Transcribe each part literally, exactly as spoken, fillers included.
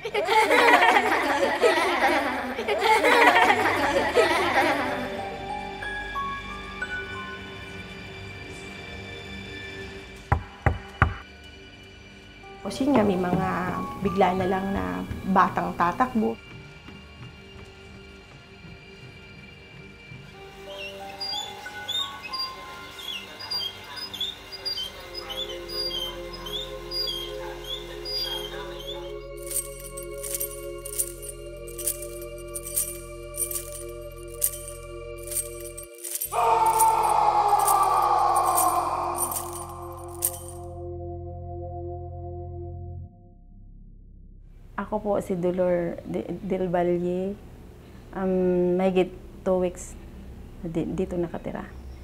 Kasi nga may mga bigla na lang na batang tatakbo. Ako po si Dolor Del Valle. Um, mahigit two weeks dito nakatira.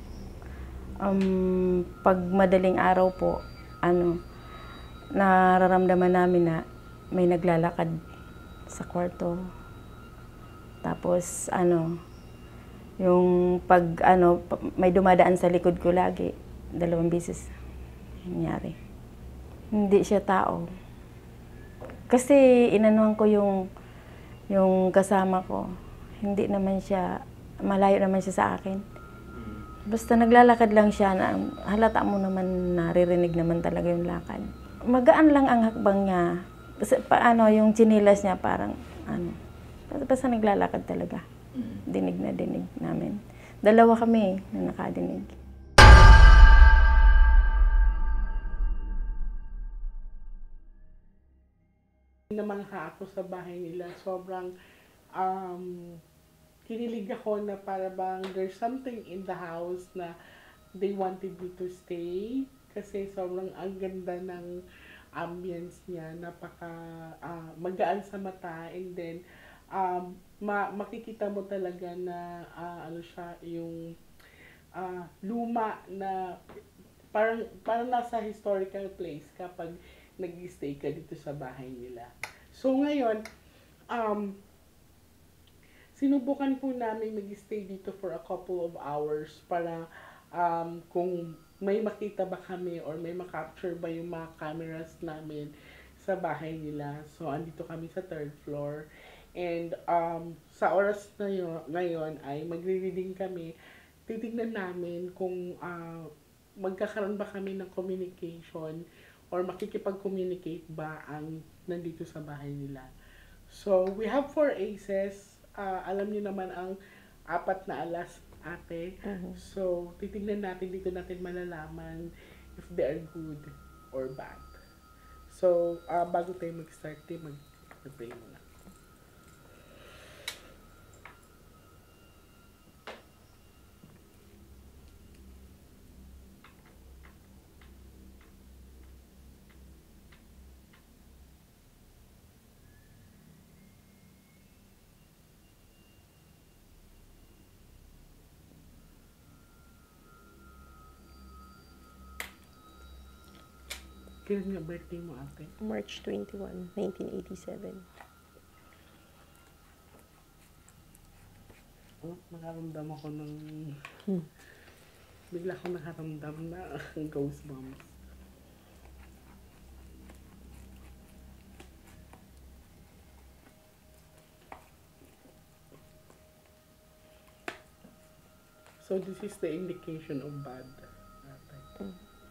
Um, pag madaling araw po, ano, nararamdaman namin na may naglalakad sa kwarto. Tapos ano, yung pag ano, may dumadaan sa likod ko lagi, dalawang beses nangyari. Hindi siya tao. Kasi inanuhan ko yung yung kasama ko. Hindi naman siya, malayo naman siya sa akin. Basta naglalakad lang siya, na halata mo naman, naririnig naman talaga yung lakad. Magaan lang ang hakbang niya. Kasi paano yung chinilas niya parang ano, basta naglalakad talaga. Dinig na dinig namin. Dalawa kami na nakadinig. Namangha ako sa bahay nila. Sobrang um, kinilig ako na para bang there's something in the house na they wanted me to stay. Kasi sobrang ang ganda ng ambience niya. Napaka uh, magaan sa mata. And then, um, ma makikita mo talaga na uh, ano siya, yung uh, luma na parang, parang nasa historical place kapag nag-stay ka dito sa bahay nila. So ngayon, um, sinubukan po namin mag-stay dito for a couple of hours para um, kung may makita ba kami or may makapture ba yung mga cameras namin sa bahay nila. So andito kami sa third floor. And um, sa oras na yun, ngayon ay magre-reading kami. Titignan namin kung uh, magkakaroon ba kami ng communication or makikipag-communicate ba ang nandito sa bahay nila. So, we have four aces. Uh, alam niyo naman ang apat na alas, ate. Uh-huh. So, titignan natin, dito natin malalaman if they are good or bad. So, uh, bago tayo mag-start, mag-pray muna. Kailan nga birthday mo, ate? March twenty-first, nineteen eighty-seven. Oh, nakaramdam ako ng... Hmm. Bigla ako nakaramdam na ghost bombs. So this is the indication of bad. Ate. Hmm.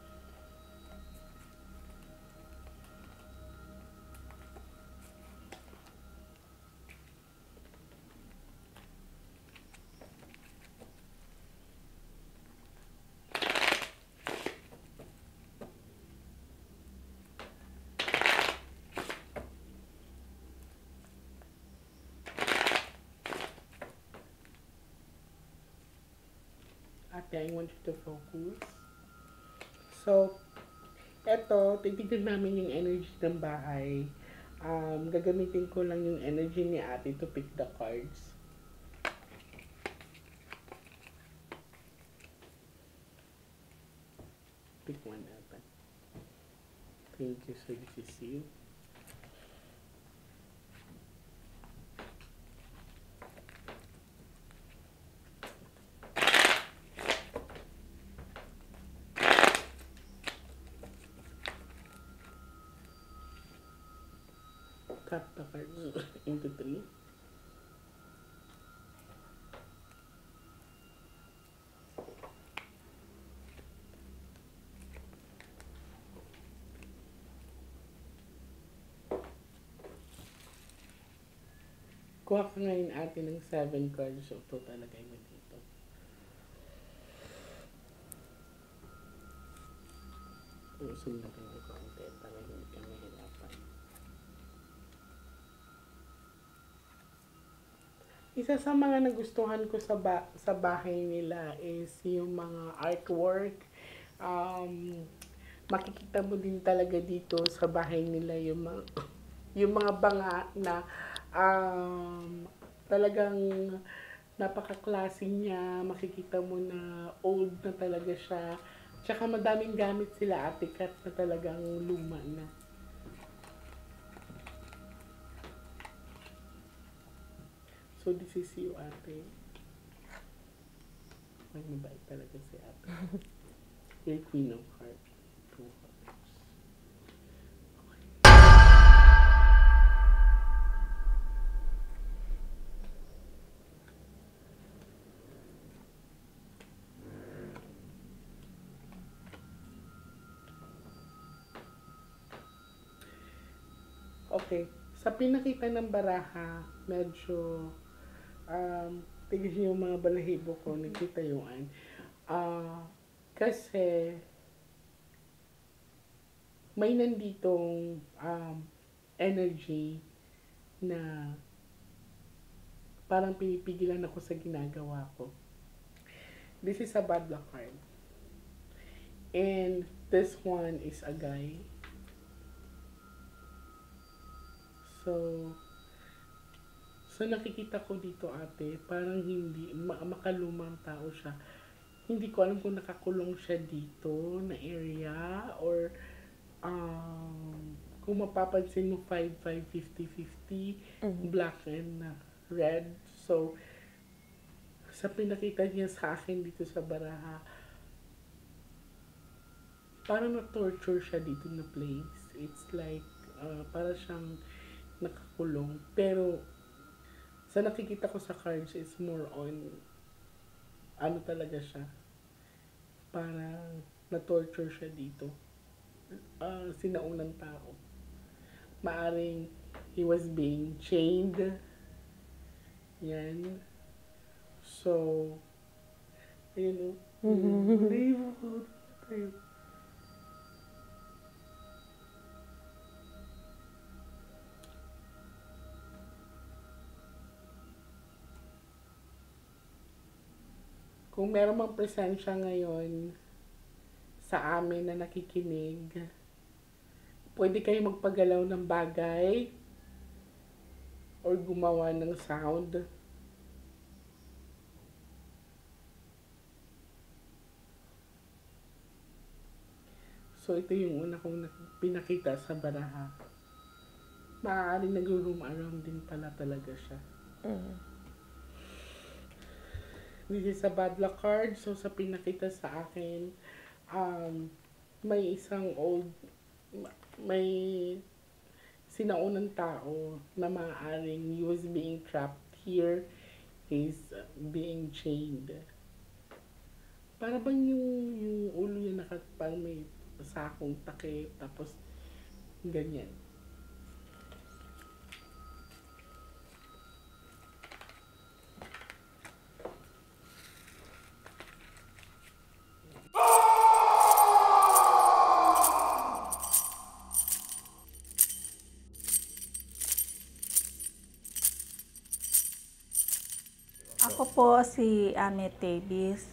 Ate, I want you to focus. So, eto, titignan namin yung energy ng bahay. Um, gagamitin ko lang yung energy ni ate to pick the cards. Pick one, ate. Thank you. So, this is you. cut the cards into three. Kuha ka ngayon atin ng seven cards. So, ito talaga mo dito. Usin na rin ang konti para hindi ka mahirapan. Isa sa mga nagustuhan ko sa ba sa bahay nila is yung mga artwork. Um, makikita mo din talaga dito sa bahay nila yung mga, yung mga banga na um, talagang napaka-classy niya. Makikita mo na old na talaga siya. Tsaka madaming gamit sila Ate Kat na talagang luma na. So, this is you, ate. Ay, mabait talaga si ate. Your queen of hearts. Two hearts. Okay. Okay. Sa pinakita ng baraha, medyo um, tignan yung mga balahibo ko, nakita yung an. Uh, kasi, may nanditong um, energy na parang pinipigilan ako sa ginagawa ko. This is a bad luck card. And this one is a guy. So, So, nakikita ko dito ate, parang hindi, makalumang tao siya. Hindi ko alam kung nakakulong siya dito na area or um, kung mapapansin mo five five fifty fifty, mm-hmm. Black and uh, red. So, sa pinakita niya sa akin dito sa baraha, parang na-torture siya dito na place. It's like, uh, para siyang nakakulong. Pero, sa nakikita ko sa cards is more on ano talaga siya, parang na-torture siya dito, uh, sinaunang tao. Maaring he was being chained, yan. So, ayun o, mm-hmm. Kung meron mang presensya ngayon sa amin na nakikinig, pwede kayo magpagalaw ng bagay or gumawa ng sound. So, ito yung una kong pinakita sa baraha. Maaaring nag-room around din pala talaga siya. Mm-hmm. This is a bad luck card. So, sa pinakita sa akin, um, may isang old, may sinaunang tao na maaaring he was being trapped here, is being chained. Para bang yung, yung ulo niya nakapang may sakong takip, tapos ganyan. Ako po si Ame Davis.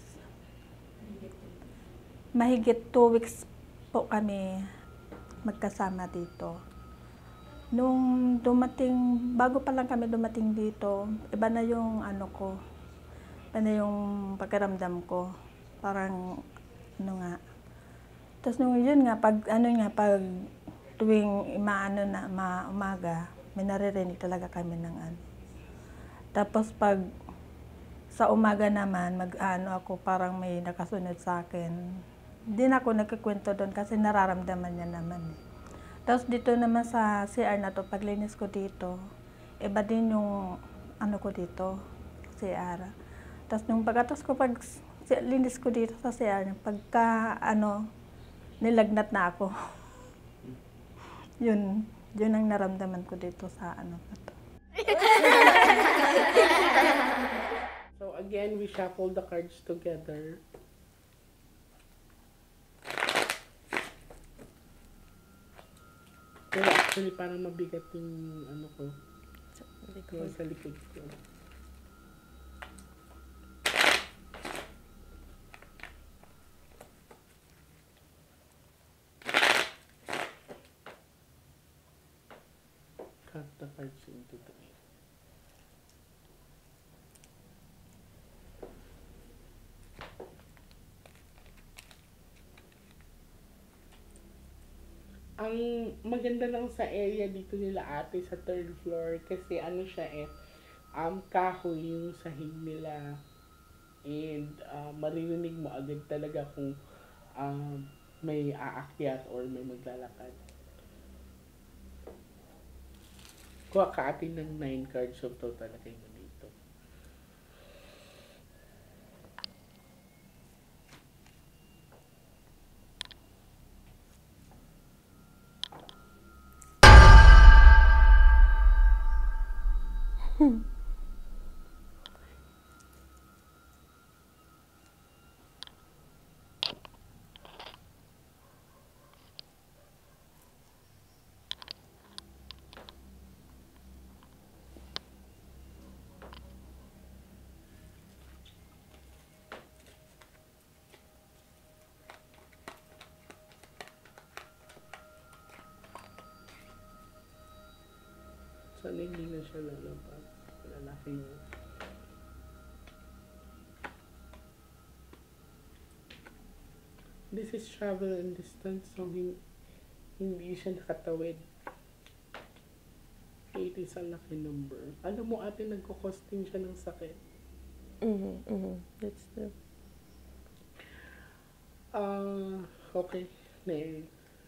Mahigit two weeks po kami magkasama dito. Nung dumating, bago pa lang kami dumating dito, iba na yung ano ko, iba na yung pagkaramdam ko. Parang, ano nga. Tapos nung yun nga, pag ano nga, pag tuwing maano na, ma umaga, may naririnig talaga kami ng ano. Tapos pag sa umaga naman, mag-ano ako, parang may nakasunod sa akin. Hindi na ako nagkikwento doon kasi nararamdaman niya naman. Tapos dito naman sa C R na to, paglinis ko dito, iba din yung ano ko dito, C R. Tapos nung pagkatas ko, pag si- linis ko dito sa C R, pagka ano, nilagnat na ako. Yun, yun ang naramdaman ko dito sa ano na to. So again, we shuffle the cards together. Pero actually, parang mabigat yung ano ko. Yung sa likod ko. Cut the cards into three. Ang maganda lang sa area dito nila ate sa third floor kasi ano siya eh, um, kahoy yung sahig nila. And uh, maririnig mo agad talaga kung um, may aakyat or may maglalakad. Kuha ka atin ng nine cards of total lagay mo dito. Sana hindi na siya lalabas. Lalaki niya. This is travel and distance, so hin- hindi siya nakatawid. Eight is a lucky number. Alam mo ate, nagkukosting siya ng sakit. Mm-hmm, mm-hmm. That's true. Ah, okay. May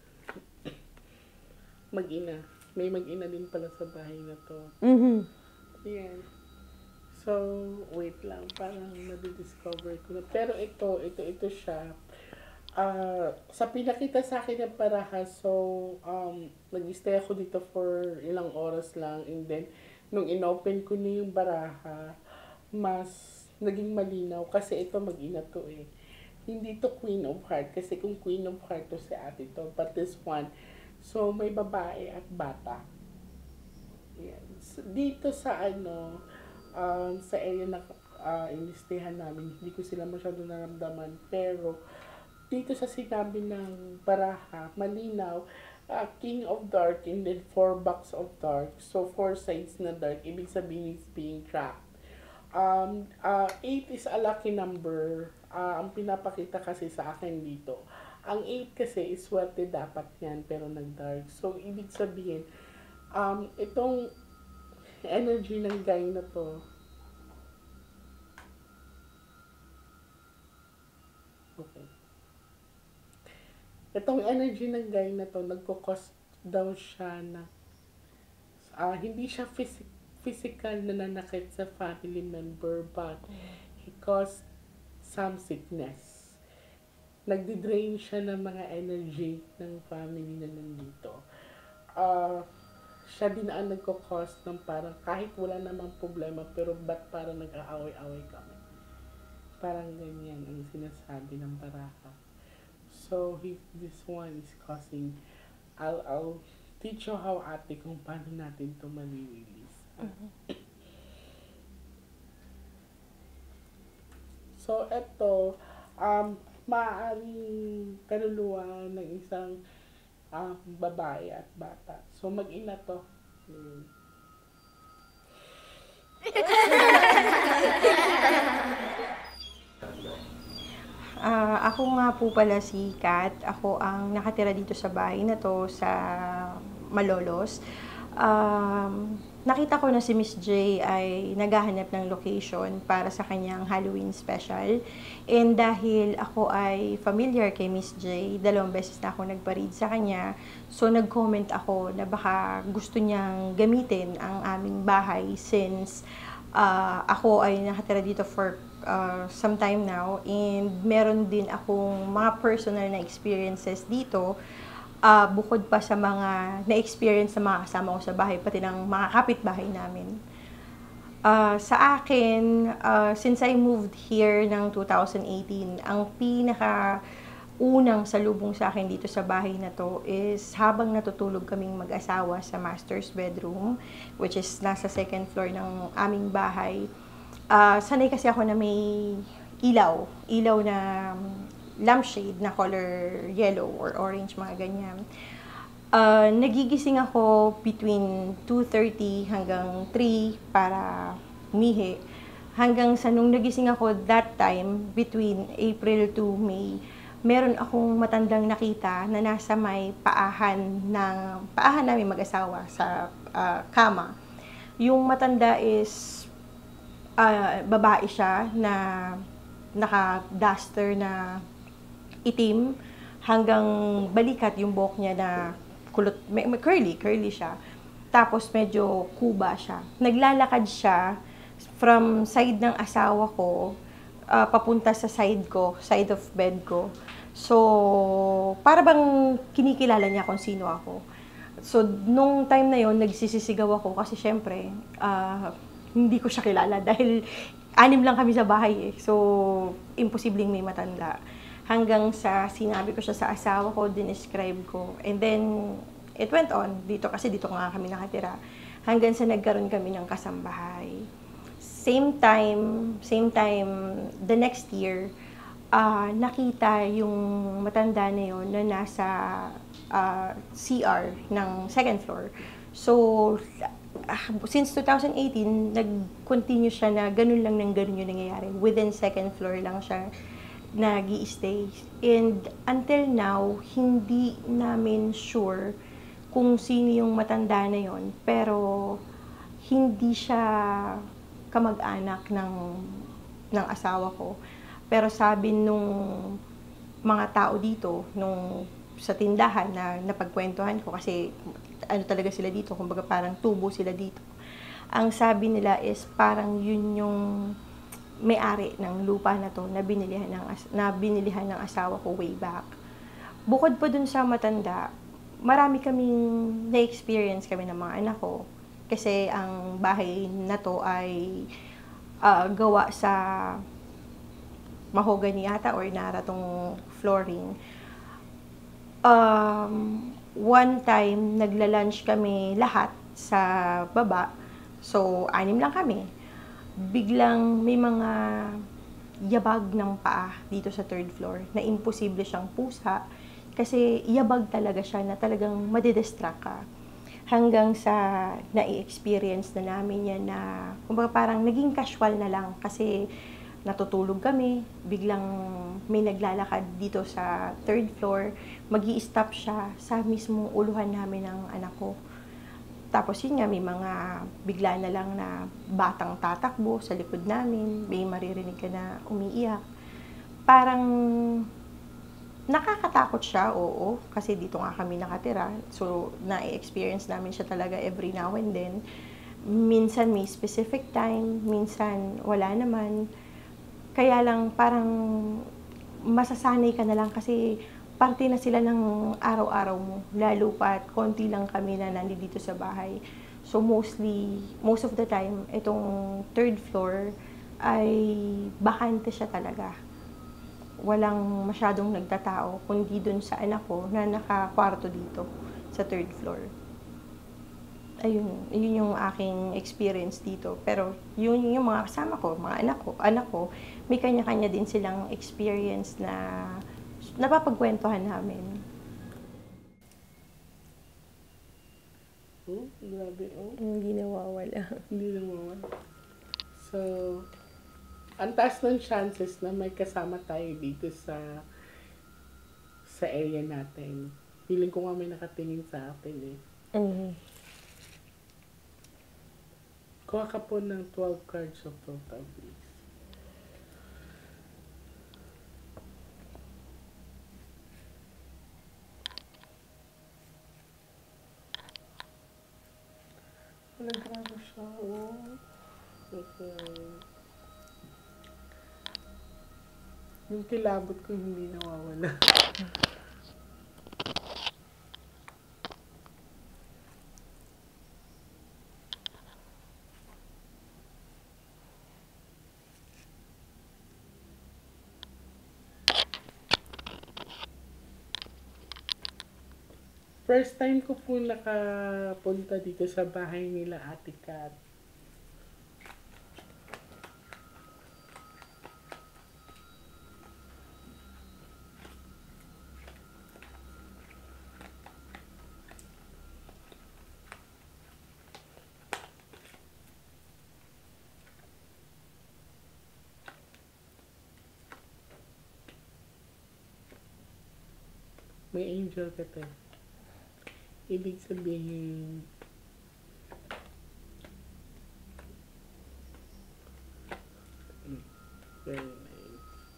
mag-ina. May mag-ina din pala sa bahay na to. Mm-hmm. Yan. So, wait lang. Parang nadidiscover ko na. Pero ito, ito, ito siya. Ah, sa pinakita sa akin ng parahas, so, um, nag-stay ako dito for ilang oras lang. And then, nung inopen ko na yung baraha, mas naging malinaw. Kasi ito mag-ina to eh. Hindi to Queen of Heart. Kasi kung Queen of Heart to si ate to. But this one, so may babae at bata. Yan. So, dito sa ano, um, sa area na uh, inistehan namin, hindi ko sila masyado naramdaman. Pero, dito sa sinabi ng baraha, malinaw, uh, King of Dark and then four box of dark. So, four sides na dark. Ibig sabihin is being trapped. Um, uh, eight is a lucky number. Uh, ang pinapakita kasi sa akin dito. Ang eight kasi is swerte dapat yan, pero nag-dark. So, ibig sabihin, um, itong energy ng guy na to, okay. Itong energy ng guy na to, nagkukos daw siya na, uh, hindi siya phys- physical na nanakit sa family member, but he caused some sickness. Nagdi-drain siya ng mga energy ng family na nandito. Uh, siya din ang nagko-cause ng parang kahit wala namang problema, pero ba't parang nag-aaway-away kami. Parang ganyan ang sinasabi ng baraha. So, he, this one is causing, I'll, I'll teach you how ate kung paano natin ito malilinis. Mm-hmm. So, eto, um, maaaring kaluluwa ng isang um, babae at bata. So, mag-ina to. Hmm. Ah, ako nga po pala si Kat. Ako ang nakatira dito sa bahay na to sa Malolos. um, nakita ko na si Miss J ay naghahanap ng location para sa kanyang Halloween special. And dahil ako ay familiar kay Miss J, dalawang beses na ako nagpa-read sa kanya, so nag-comment ako na baka gusto niyang gamitin ang aming bahay since uh, ako ay nakatira dito for uh, some time now, and meron din akong mga personal na experiences dito. Uh, bukod pa sa mga na-experience sa mga kasama ko sa bahay, pati ng mga kapitbahay namin. Uh, sa akin, uh, since I moved here ng two thousand eighteen, ang pinaka unang salubong sa akin dito sa bahay na to is habang natutulog kaming mag-asawa sa master's bedroom, which is nasa second floor ng aming bahay. Uh, sanay kasi ako na may ilaw, ilaw na lampshade na color yellow or orange, mga ganyan. Uh, nagigising ako between two thirty hanggang three para umihi. Hanggang sa nung nagising ako that time, between April to May, meron akong matandang nakita na nasa may paahan ng paahan namin mag-asawa sa uh, kama. Yung matanda is uh, babae siya na naka-duster na itim hanggang balikat yung buhok niya na kulot, may, may curly, curly siya. Tapos medyo kuba siya. Naglalakad siya from side ng asawa ko uh, papunta sa side ko, side of bed ko. So, para bang kinikilala niya kung sino ako. So, nung time na yon nagsisisigaw ako kasi syempre, uh, hindi ko siya kilala dahil anim lang kami sa bahay eh. So, imposibleng may matanda. Hanggang sa sinabi ko siya sa asawa ko, dinescribe ko. And then, it went on. Dito kasi dito nga kami nakatira. Hanggang sa nagkaroon kami ng kasambahay. Same time, same time, the next year, uh, nakita yung matanda na yun na nasa uh, C R ng second floor. So, uh, since two thousand eighteen, nag-continue siya na ganun lang ng ganun yung nangyayari. Within second floor lang siya nag-i-stay. And until now, hindi namin sure kung sino yung matanda na yon, pero hindi siya kamag-anak ng ng asawa ko. Pero sabi nung mga tao dito, nung sa tindahan na napagkwentuhan ko, kasi ano talaga sila dito, kumbaga parang tubo sila dito. Ang sabi nila is parang yun yung may-ari ng lupa na to na binilihan ng na binilihan ng asawa ko way back. Bukod pa dun sa matanda, marami kaming na-experience kami ng mga anak ko kasi ang bahay na to ay uh, gawa sa mahogany yata or nara tong flooring. Um, one time nagla-lunch kami lahat sa baba. So, anim lang kami. Biglang may mga yabag ng paa dito sa third floor na imposible siyang pusa kasi yabag talaga siya na talagang madidistract ka. Hanggang sa na-experience na namin yan na kumbaga parang naging casual na lang kasi natutulog kami, biglang may naglalakad dito sa third floor, magi-stop siya sa mismong uluhan namin ng anak ko. Tapos yun nga, may mga bigla na lang na batang tatakbo sa likod namin, may maririnig ka na umiiyak. Parang nakakatakot siya, oo, kasi dito nga kami nakatira. So, na-experience namin siya talaga every now and then. Minsan may specific time, minsan wala naman. Kaya lang parang masasanay ka na lang kasi parte na sila ng araw-araw mo, lalo pa at konti lang kami na nandito sa bahay. So mostly, most of the time, itong third floor ay bakante siya talaga. Walang masyadong nagtatao, kundi dun sa anak ko na nakakwarto dito sa third floor. Ayun, yun yung aking experience dito. Pero yun yung mga kasama ko, mga anak ko, anak ko, may kanya-kanya din silang experience na napapagkwentuhan namin. Hmm, grabe, oh. Hindi nawawala. Hindi naman. So, ang taas ng chances na may kasama tayo dito sa sa area natin. Feeling ko nga may nakatingin sa atin eh. Mm-hmm. Kuha ka po ng twelve cards of total, please. Nagkano siya, oh. Okay. Yung kilabot ko hindi nawawala. First time ko po nakapunta dito sa bahay nila Ate Kat. May angel ka tayo. Ibig sabihin, very nice.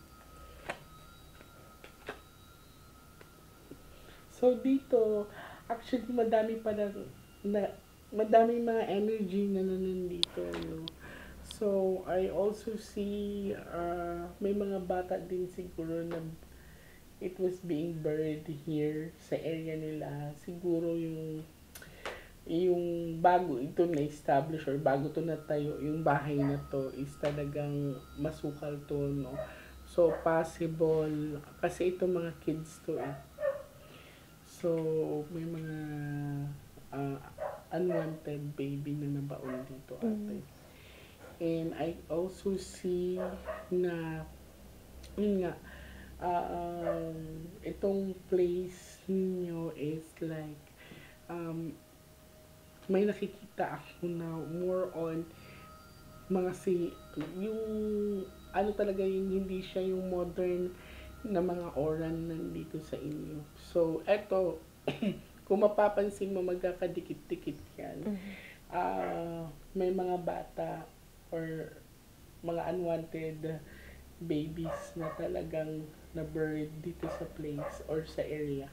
So, dito, actually, madami pa na, na madami mga energy na nandito, no? So, I also see, uh, may mga bata din siguro na it was being buried here sa area nila. Siguro yung yung bago ito na-establish or bago to natayo, yung bahay na to is talagang masukal to, no? So, possible, kasi ito mga kids to eh. So, may mga uh, unwanted baby na nabaon dito ate. And I also see na, yun nga, uh, um, itong place ninyo is like, um, may nakikita ako na more on mga si, yung, ano talaga yung hindi siya yung modern na mga oran nandito sa inyo. So, eto, kung mapapansin mo, magkakadikit-dikit yan. Mm-hmm. Uh, may mga bata or mga unwanted babies na talagang na-buried dito sa place or sa area.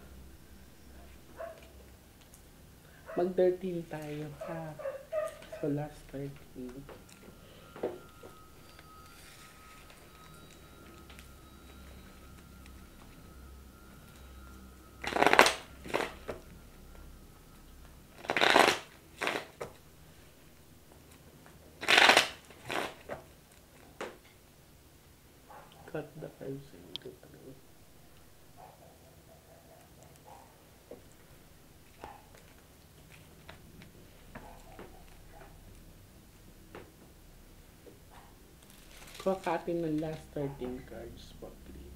Mag thirteen tayo, ha? So, last thirteen. Cut the cards into three. Kuha ka atin ng last thirteen cards po, please.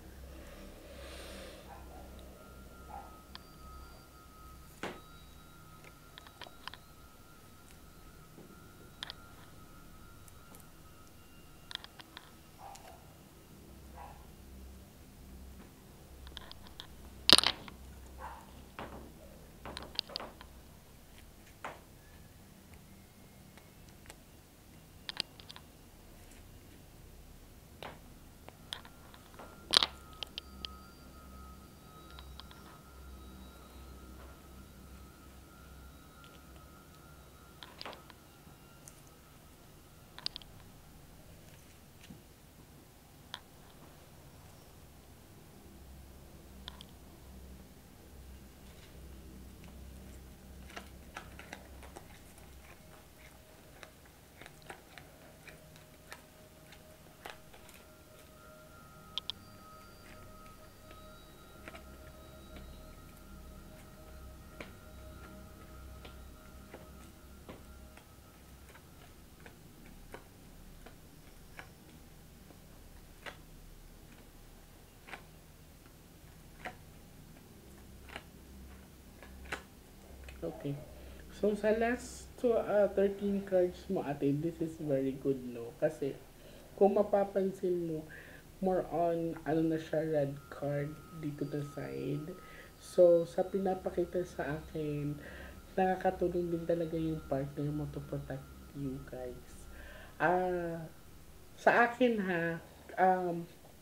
Okay. So, sa last to, uh, thirteen cards mo, ate, this is very good, no? Kasi, kung mapapansin mo, more on, ano na siya, red card dito na side. So, sa pinapakita sa akin, nakakatulong din talaga yung partner mo to protect you guys. Ah, sa akin ha, um,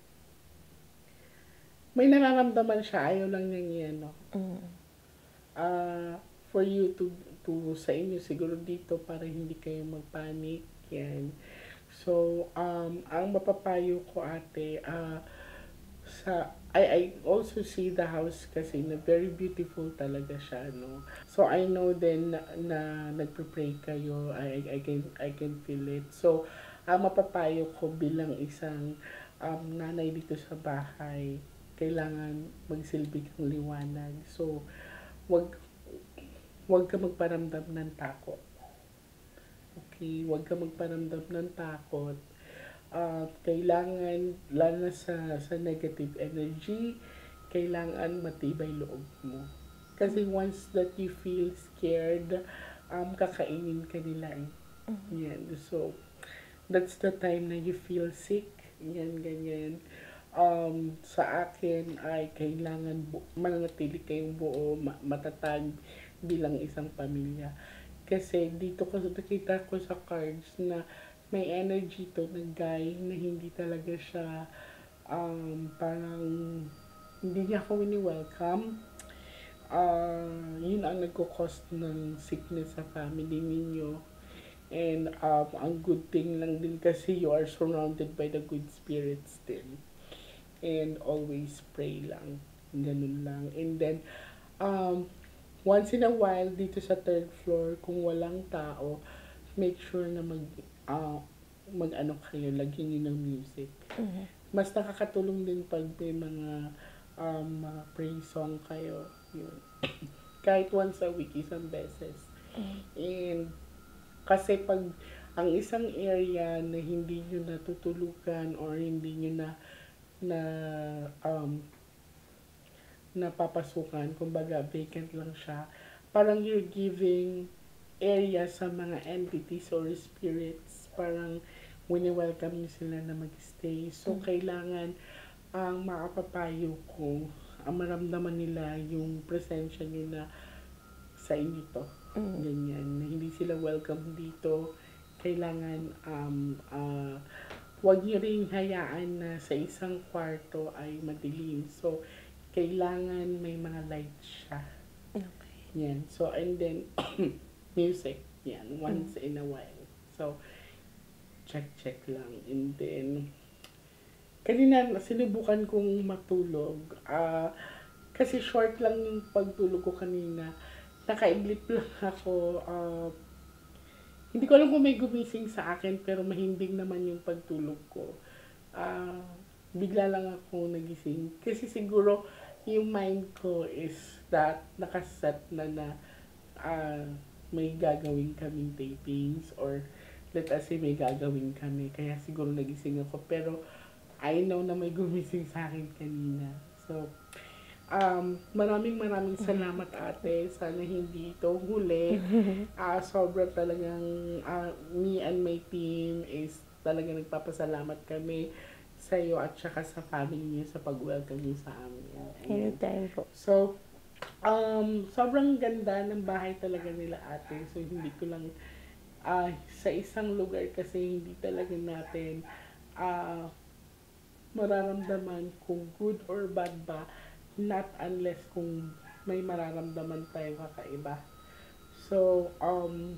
may nararamdaman siya, ayaw lang niya yan, no? Mm. Ah, for you to, to, sa inyo siguro dito para hindi kayo magpanic, yan. So, um, ang mapapayo ko ate, ah, sa, I, I also see the house kasi na very beautiful talaga siya, no? So, I know then na, na nagpe-pray kayo, I, I, can, I can feel it. So, ang mapapayo ko bilang isang um, nanay dito sa bahay, kailangan magsilbi kang liwanag. So, wag, wag ka magparamdam ng takot. Okay, wag ka magparamdam ng takot. Uh, kailangan, lalo na sa, sa negative energy, kailangan matibay loob mo. Kasi once that you feel scared, um, kakainin ka nila eh. Yan. So, that's the time na you feel sick. Yan, ganyan. Um, sa akin ay kailangan bu- mananatili kayong buo, ma- matatag bilang isang pamilya. Kasi dito ko nakita ko sa cards na may energy to na guy na hindi talaga siya um, parang hindi niya ako wini-welcome. Uh, yun ang nagko-cause ng sickness sa family ninyo. And um, ang good thing lang din kasi you are surrounded by the good spirits din. And always pray lang. Ganun lang. And then, um, once in a while, dito sa third floor, kung walang tao, make sure na mag, uh, mag-ano kayo, lagyan nyo ng music. Mhm. Mas nakakatulong din pag may mga um, uh, praise song kayo. Yun. Kahit once a week, isang beses. And, kasi pag ang isang area na hindi nyo natutulugan or hindi nyo na na um, napapasukan, kumbaga vacant lang siya, parang you're giving area sa mga entities or spirits, parang wini-welcome nyo sila na mag-stay. So, kailangan ang makapapayo ko, ang maramdaman nila yung presensya nyo na sa inyo to. Mm. Ganyan, na hindi sila welcome dito. Kailangan um, uh, huwag nyo rin hayaan na sa isang kwarto ay madilim. So, kailangan may mga lights siya. Okay. Yan. So, and then, music. Yan. Once in a while. So, check-check lang. And then, kanina sinubukan kong matulog. Ah, kasi short lang yung pagtulog ko kanina. Nakaidlip lang ako. Ah, hindi ko alam kung may gumising sa akin, pero mahimbing naman yung pagtulog ko. Ah, bigla lang ako nagising. Kasi siguro, yung mind ko is that nakaset na na ah, may gagawin kaming tapings or let us say may gagawin kami. Kaya siguro nagising ako. Pero I know na may gumising sa akin kanina. So, um, maraming maraming salamat ate. Sana hindi ito huli. Uh, sobra talagang uh, me and my team is talagang nagpapasalamat kami sa iyo at saka sa family niyo sa pag-welcome niyo sa amin. Ayan. Anytime po. So, um, sobrang ganda ng bahay talaga nila ate. So, hindi ko lang uh, sa isang lugar kasi hindi talaga natin uh, mararamdaman kung good or bad ba, not unless kung may mararamdaman tayo kakaiba. So, um,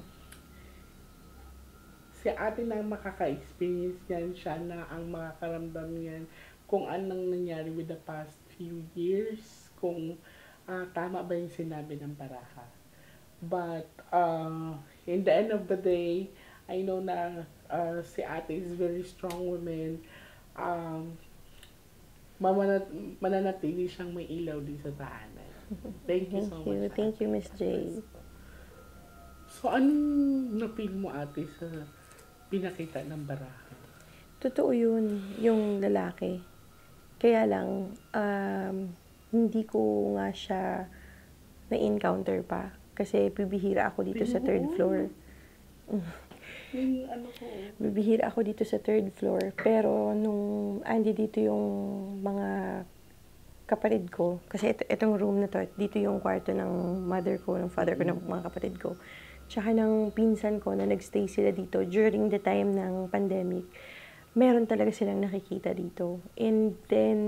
si ate na makaka-experience yan, siya na ang makakaramdam yan kung anong nangyari with the past few years, kung uh, tama ba yung sinabi ng baraha. But, uh, in the end of the day, I know na uh, si ate is very strong woman. Um, mamanat mananatili siyang may ilaw din sa tahanan. Thank you Thank so you. much. Thank you, Miss J. So, anong na-feel mo ate sa pinakita ng baraha? Totoo yun, yung lalaki. Kaya lang, um, hindi ko nga siya na-encounter pa. Kasi bibihira ako dito sa third floor. Yung ano ko, Bibihira ako dito sa third floor. Pero nung andi dito yung mga kapatid ko, kasi ito, itong room na to, dito yung kwarto ng mother ko, ng father ko, ng mga kapatid ko. tsaka ng pinsan ko na nagstay sila dito during the time ng pandemic, meron talaga silang nakikita dito. And then,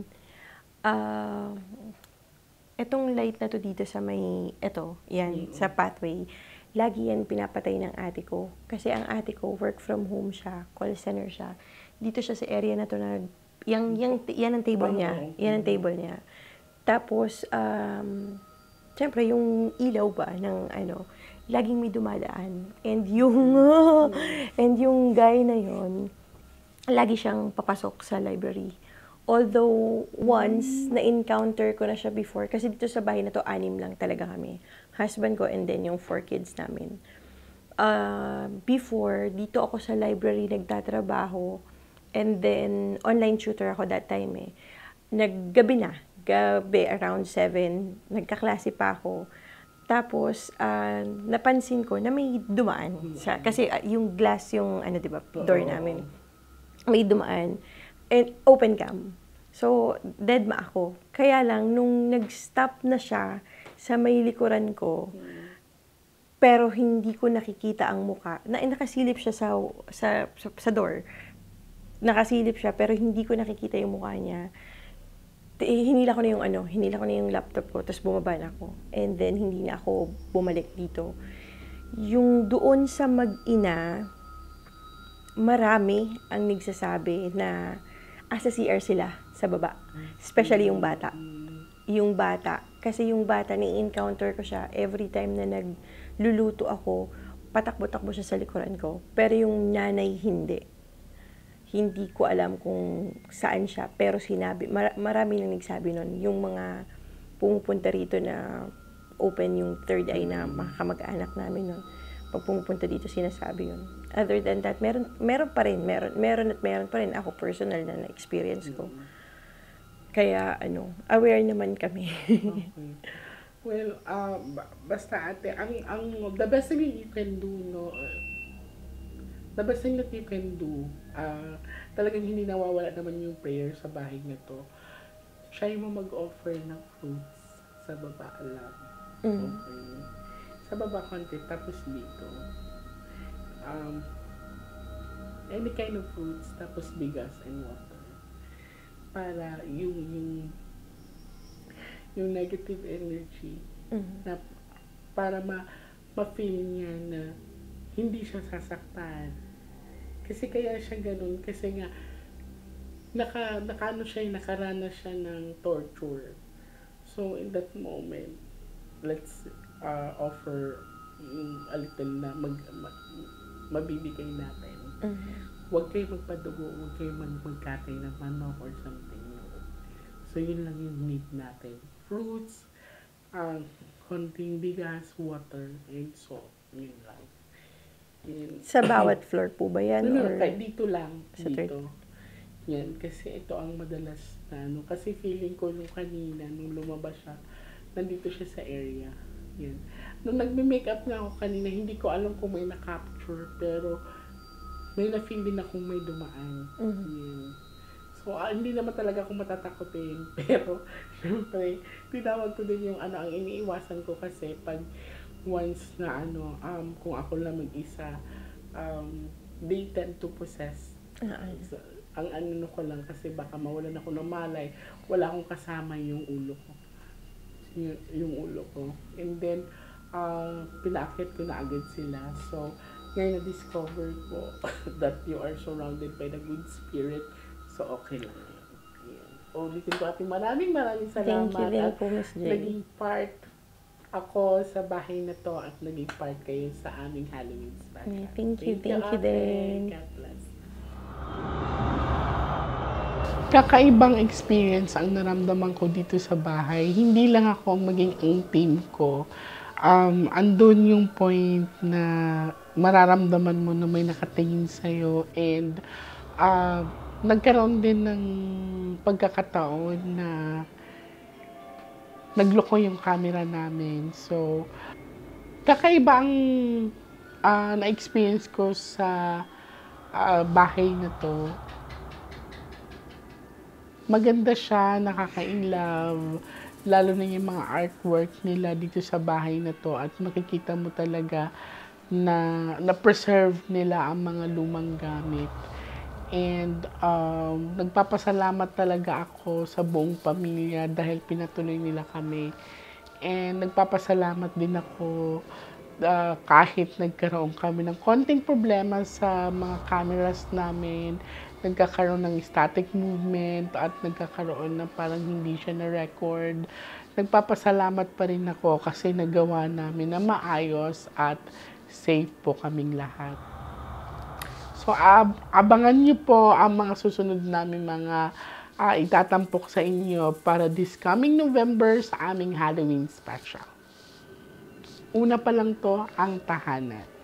uh, etong light na to dito sa may, eto, yan, sa pathway, lagi yan pinapatay ng ate ko. Kasi ang ate ko, work from home siya, call center siya. Dito siya sa area na to na, yang, yang, yan ang table niya. Yan ang table niya. Tapos, um, siyempre, yung ilaw ba ng ano, laging may dumadaan. And yung, and yung guy na yon lagi siyang papasok sa library. Although, once, na-encounter ko na siya before, kasi dito sa bahay na to, anim lang talaga kami. Husband ko and then yung four kids namin. Uh, before, dito ako sa library nagtatrabaho, and then, online tutor ako that time eh. Naggabi na, gabi, around seven, nagkaklase pa ako. Tapos, uh, napansin ko na may dumaan. Sa, kasi uh, yung glass, yung, ano diba, door namin. May dumaan. And open cam. So, dead ma ako. Kaya lang, nung nag-stop na siya sa may likuran ko, pero hindi ko nakikita ang muka. Na, nakasilip siya sa, sa, sa, sa door. Nakasilip siya, pero hindi ko nakikita yung mukha niya. Eh, hinila ko na yung ano, hinila ko na yung laptop ko, tapos bumaba na ako. And then, hindi na ako bumalik dito. Yung doon sa mag-ina, marami ang nagsasabi na asa C R sila sa baba. Especially yung bata. Yung bata. Kasi yung bata, ni-encounter ko siya every time na nagluluto ako, patakbo-takbo siya sa likuran ko. Pero yung nanay, hindi. Hindi ko alam kung saan siya. Pero sinabi, mar- marami nang nagsabi nun. Yung mga pumupunta rito na open yung third eye na mga kamag-anak namin nun. Pag pumupunta dito, sinasabi yun. Other than that, meron, meron pa rin. Meron, meron at meron pa rin ako personal na na-experience ko. Kaya, ano, aware naman kami. Okay. Well, uh, ba- basta ate, ang, ang, the best thing you can do, no, the best thing that you can do, uh, talagang hindi nawawala naman yung prayer sa bahay na to. Try mo mag-offer ng fruits sa baba lang. Mm. Okay. Sa baba konti, tapos dito. Um, any kind of fruits, tapos bigas and water. Para yung, yung, yung negative energy, Mm. na para ma, ma-feel niya na hindi siya sasaktan. Kasi kaya siya ganun, kasi nga, naka, naka ano siya, nakaranas siya ng torture. So, in that moment, let's uh, offer yung a little na mag, ma, mabibigay natin. Mm. Huwag kayo magpadugo, huwag kayo mag, magkatay ng manok or something. No. So, yun lang yung need natin. Fruits, uh, konting bigas, water, and salt. Yun lang. Yun. Sa bawat floor po ba yan? No, no, or... kahit dito lang. Sa Dito. Yan, kasi ito ang madalas na ano. Kasi feeling ko nung kanina, nung lumabas siya, nandito siya sa area. Yan. Nung nagme-makeup nga ako kanina, hindi ko alam kung may na-capture, pero may na-feel din akong may dumaan. Mhm. Yan. So, ah, hindi naman talaga ako matatakotin. Pero, syempre, tinawag ko din yung ano, ang iniiwasan ko kasi pag once na ano, um, kung ako lang mag-isa, um, they tend to possess. Ah, ah. So, ang ano ko lang kasi baka mawalan ako ng malay, wala akong kasama yung ulo ko. Yung, yung ulo ko. And then, uh, pinaakit ko na agad sila. So, ngayon na-discover ko that you are surrounded by the good spirit. So, okay lang yun. Yan. Ulitin ko ating maraming maraming salamat. Thank you din at po, Miss Jay. naging part ako sa bahay na to at naging part kayo sa aming Halloween special. Yeah, thank you, thank you ate. din. God bless. Kakaibang experience ang naramdaman ko dito sa bahay. Hindi lang ako ang maging ang team ko. Um, andun yung point na mararamdaman mo na may nakatingin sa'yo and uh, nagkaroon din ng pagkakataon na nagloko yung camera namin. So, kakaiba ang uh, na-experience ko sa uh, bahay na to. Maganda siya, nakaka-inlove, lalo na yung mga artwork nila dito sa bahay na to at makikita mo talaga na na-preserve nila ang mga lumang gamit. And um, nagpapasalamat talaga ako sa buong pamilya dahil pinatuloy nila kami. And nagpapasalamat din ako uh, kahit nagkaroon kami ng konting problema sa mga cameras namin, nagkakaroon ng static movement at nagkakaroon ng parang hindi siya na-record. Nagpapasalamat pa rin ako kasi nagawa namin na maayos at safe po kaming lahat. So, ab- abangan niyo po ang mga susunod namin mga uh, itatampok sa inyo para this coming November sa aming Halloween special. Una pa lang to, ang tahanan.